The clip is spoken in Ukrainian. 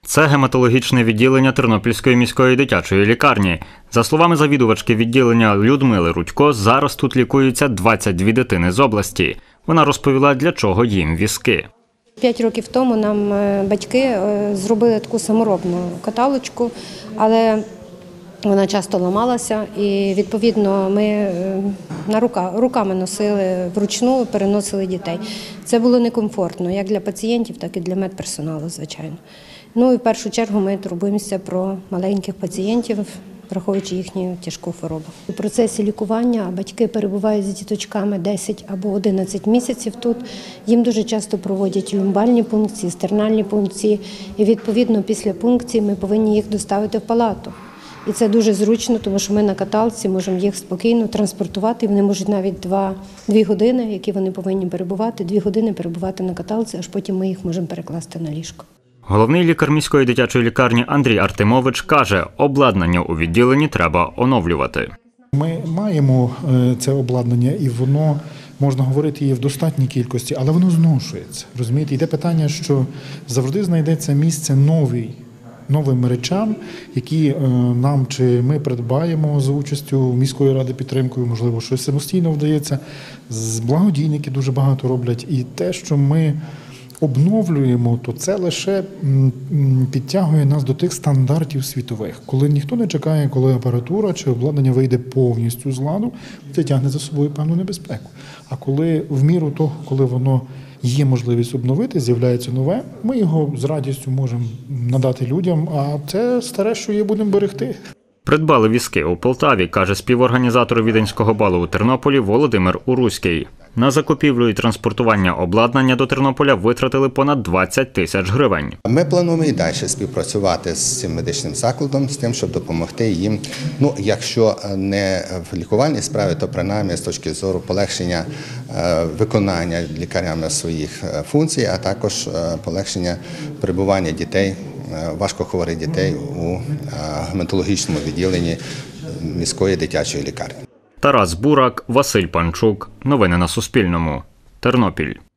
Це гематологічне відділення Тернопільської міської дитячої лікарні. За словами завідувачки відділення Людмили Рудько, зараз тут лікуються 22 дитини з області. Вона розповіла, для чого їм візки. 5 років тому нам батьки зробили таку саморобну каталочку, але вона часто ламалася і, відповідно, ми руками носили, вручну переносили дітей. Це було некомфортно, як для пацієнтів, так і для медперсоналу, звичайно. Ну і в першу чергу ми турбуємося про маленьких пацієнтів, враховуючи їхню тяжку хворобу. У процесі лікування батьки перебувають з діточками 10 або 11 місяців тут. Їм дуже часто проводять люмбальні пункції, стернальні пункції. І, відповідно, після пункції ми повинні їх доставити в палату. І це дуже зручно, тому що ми на каталці можемо їх спокійно транспортувати. Вони можуть навіть 2 години, які вони повинні перебувати, 2 години перебувати на каталці, аж потім ми їх можемо перекласти на ліжко. Головний лікар міської дитячої лікарні Андрій Артемович каже, обладнання у відділенні треба оновлювати. Ми маємо це обладнання і воно, можна говорити, є в достатній кількості, але воно зношується. Розумієте, йде питання, що завжди знайдеться місце новим речам, які нам чи ми придбаємо за участю міської ради підтримкою, можливо, щось самостійно вдається. Благодійники дуже багато роблять. І те, що ми обновлюємо, то це лише підтягує нас до тих стандартів світових. Коли ніхто не чекає, коли апаратура чи обладнання вийде повністю з ладу, це тягне за собою певну небезпеку. А коли в міру того, коли воно є можливість обновити, з'являється нове, ми його з радістю можемо надати людям, а це старе, що є, будемо берегти. Придбали візки у Полтаві, каже співорганізатор віденського балу у Тернополі Володимир Уруський. На закупівлю і транспортування обладнання до Тернополя витратили понад 20 тисяч гривень. Ми плануємо і далі співпрацювати з цим медичним закладом, з тим, щоб допомогти їм, якщо не в лікувальній справі, то принаймні з точки зору полегшення виконання лікарями своїх функцій, а також полегшення перебування дітей, важкохворих дітей у гематологічному відділенні міської дитячої лікарні. Тарас Бурак, Василь Панчук. Новини на Суспільному. Тернопіль.